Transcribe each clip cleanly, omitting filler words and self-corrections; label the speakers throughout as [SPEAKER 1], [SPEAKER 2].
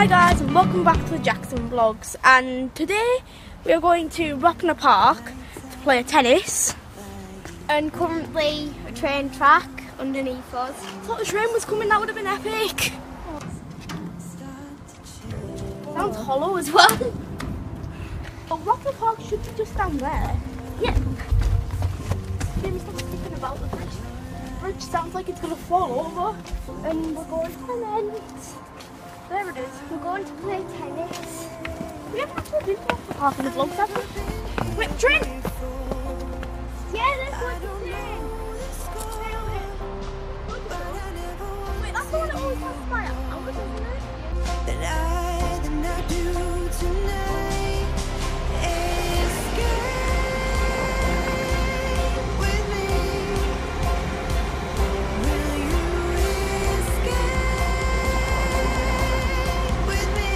[SPEAKER 1] Hi guys, and welcome back to the Jackson Vlogs, and today we are going to Rockner Park to play tennis.
[SPEAKER 2] And currently a train track underneath us.
[SPEAKER 1] I thought the train was coming, that would have been epic. Sounds hollow as well. But Rockner Park should be just down there. Yeah. Jamie's not thinking about the bridge. The bridge sounds like it's going to fall over.
[SPEAKER 2] And we're going to Clement.
[SPEAKER 1] There it is.
[SPEAKER 2] We're going to play tennis.
[SPEAKER 1] We haven't actually been to Rockner Park in the vlogs, have we? Wait, train!
[SPEAKER 2] Yeah, there's one to train.
[SPEAKER 1] Wait, that's the one that always has my hours, isn't it?
[SPEAKER 3] That I do tonight. Escape with me. Will you escape with me?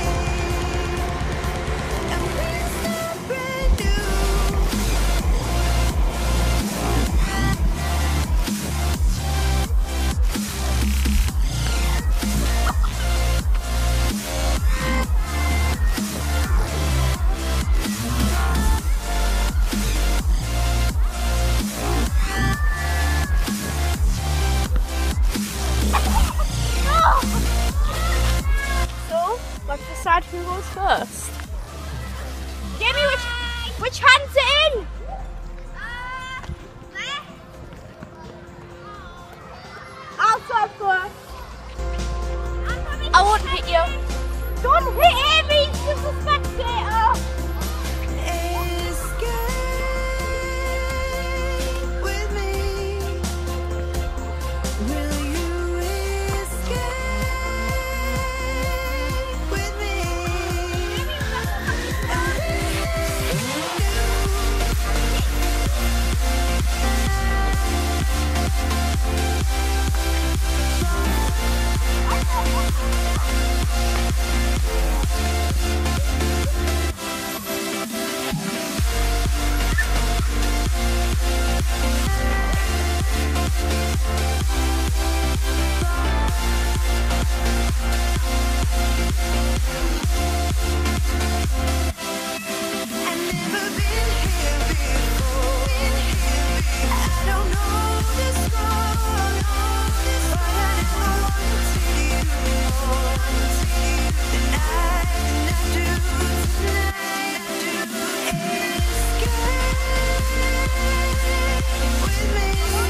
[SPEAKER 3] And we'll start brand new.
[SPEAKER 1] So, let's decide who goes first. Jamie, which hand's it in? I'll start first. I won't hit you. Don't hit him, he's just a spectator.
[SPEAKER 3] Escape with me. Will you escape with me? I've never been here before. I don't know the score, but I want to see you more than I do tonight. Escape with me.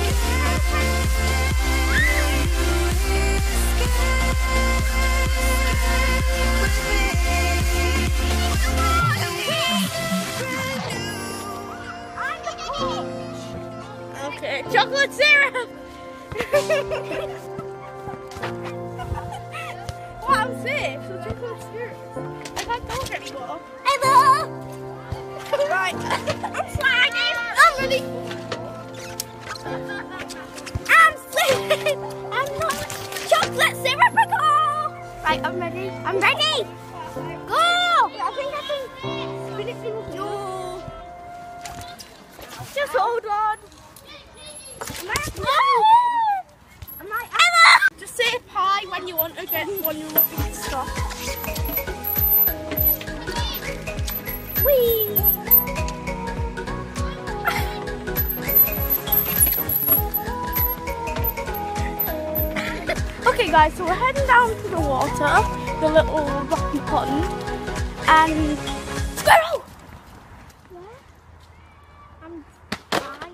[SPEAKER 1] Okay, chocolate syrup. Well, I'm safe, so chocolate syrup. I can't talk anymore.
[SPEAKER 2] Hello!
[SPEAKER 1] Right. I'm sliding. I'm ready.
[SPEAKER 2] I'm sleeping! I'm not chocolate syrup at all! Right, I'm ready. I'm ready! Go!
[SPEAKER 1] I think I can spin it through. No. Just hold on. Just say pie when you want to get when you want to stop. Whee! Okay guys, so we're heading down to the water, the little rocky pond, and squirrel!
[SPEAKER 2] Where? I'm blind.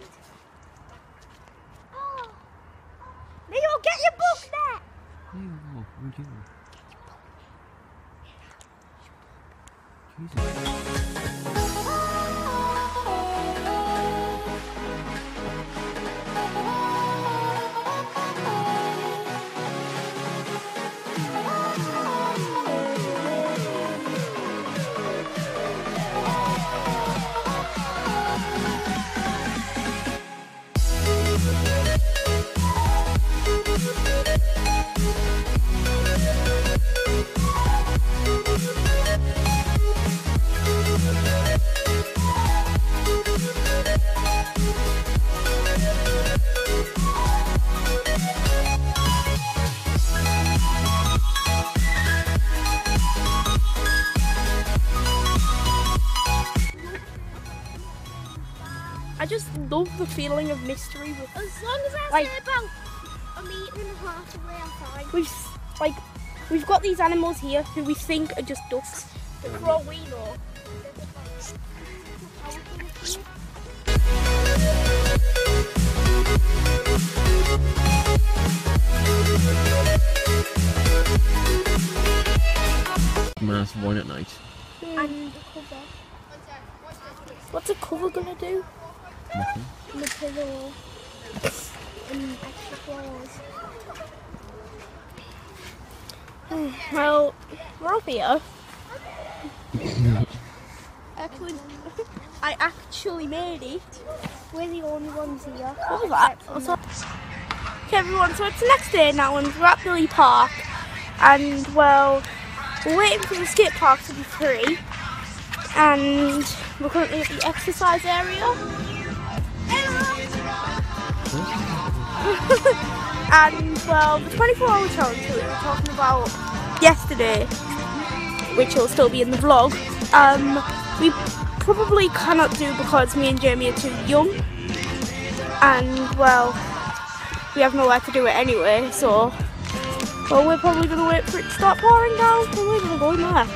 [SPEAKER 2] Oh.
[SPEAKER 1] Leo, get your book there! love the feeling of mystery. With,
[SPEAKER 2] As long as I
[SPEAKER 1] like,
[SPEAKER 2] say about a metre and a half away, I'm fine.
[SPEAKER 1] we've got these animals here who we think are just ducks. But for all we know,
[SPEAKER 4] Mass one at night.
[SPEAKER 2] And the cover.
[SPEAKER 1] what's a cover gonna do?
[SPEAKER 4] Nothing.
[SPEAKER 2] And the pillow. And extra claws.
[SPEAKER 1] Well, we're up here. Actually, I actually made it.
[SPEAKER 2] We're the only ones here.
[SPEAKER 1] What was that? Okay, everyone, so it's the next day now, and we're at Billy Park, and well, we're waiting for the skate park to be free, and we're currently at the exercise area. And well, the 24-hour challenge that we were talking about yesterday, which will still be in the vlog, we probably cannot do because me and Jamie are too young, and well, we have nowhere to do it anyway, so well, we're probably going to wait for it to start pouring down and we're going to go in there.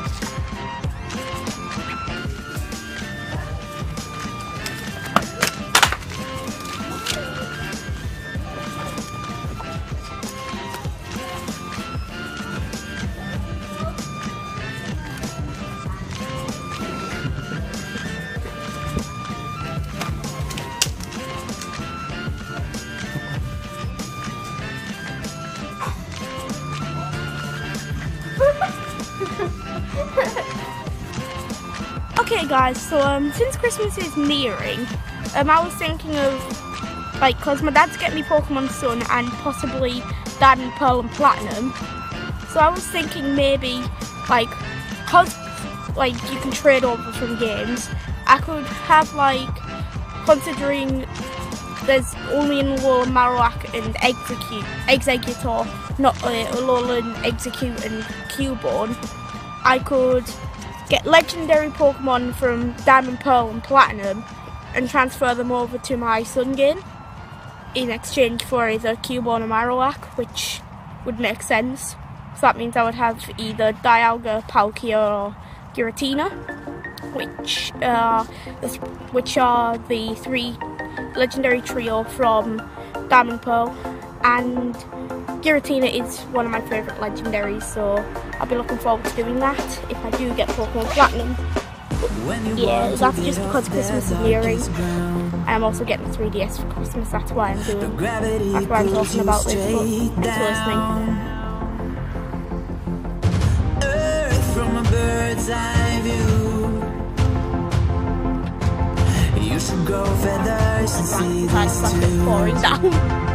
[SPEAKER 1] Okay guys, so since Christmas is nearing, I was thinking of, like, cause my dad's getting me Pokemon Sun and possibly Diamond, Pearl and Platinum, so I was thinking maybe, like, cause like you can trade over from games, I could have, like, considering there's only in Alolan Marowak and Exeggutor, not Alolan Execute and Cubone, I could get legendary Pokemon from Diamond, Pearl and Platinum and transfer them over to my Sun game in exchange for either Cubone or Marowak, which would make sense. So that means I would have either Dialga, Palkia or Giratina, which are the three legendary trio from Diamond, Pearl, and Giratina is one of my favourite legendaries, so I'll be looking forward to doing that if I do get Pokemon Platinum. Yeah, that's just because Christmas is nearing. I'm also getting a 3DS for Christmas, that's why I'm talking about this, but thanks for listening.
[SPEAKER 3] Earth from a bird's eye view. You should grow feathers and see this
[SPEAKER 1] It's pouring down.